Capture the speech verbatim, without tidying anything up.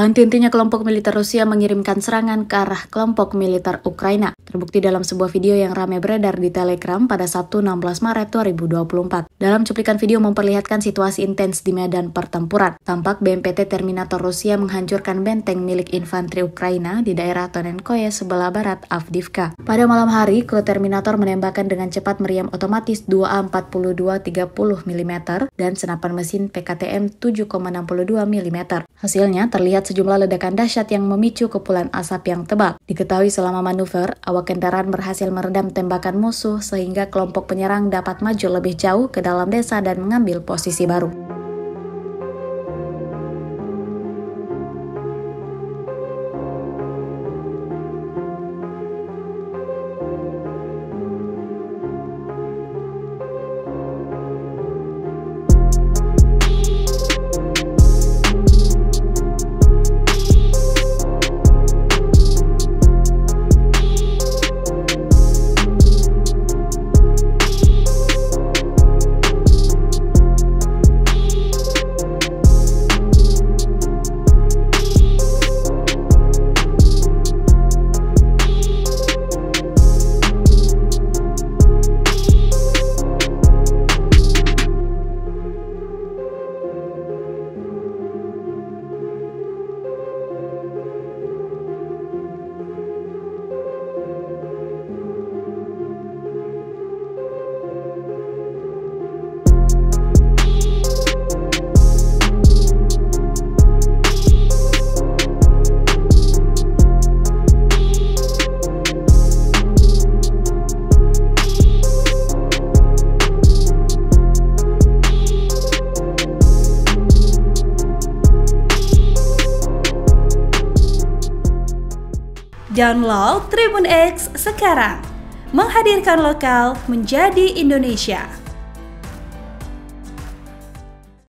Henti-hentinya kelompok militer Rusia mengirimkan serangan ke arah kelompok militer Ukraina. Terbukti dalam sebuah video yang ramai beredar di Telegram pada Sabtu enam belas Maret dua ribu dua puluh empat. Dalam cuplikan video memperlihatkan situasi intens di medan pertempuran. Tampak B M P T Terminator Rusia menghancurkan benteng milik infanteri Ukraina di daerah Tonenkoye sebelah barat Avdiivka. Pada malam hari, kru Terminator menembakkan dengan cepat meriam otomatis dua A empat puluh dua tiga puluh milimeter dan senapan mesin P K T M tujuh koma enam dua milimeter. Hasilnya terlihat sejumlah ledakan dahsyat yang memicu kepulan asap yang tebal. Diketahui selama manuver, awak kendaraan berhasil meredam tembakan musuh sehingga kelompok penyerang dapat maju lebih jauh ke dalam desa dan mengambil posisi baru. Download Tribun X sekarang, menghadirkan lokal menjadi Indonesia.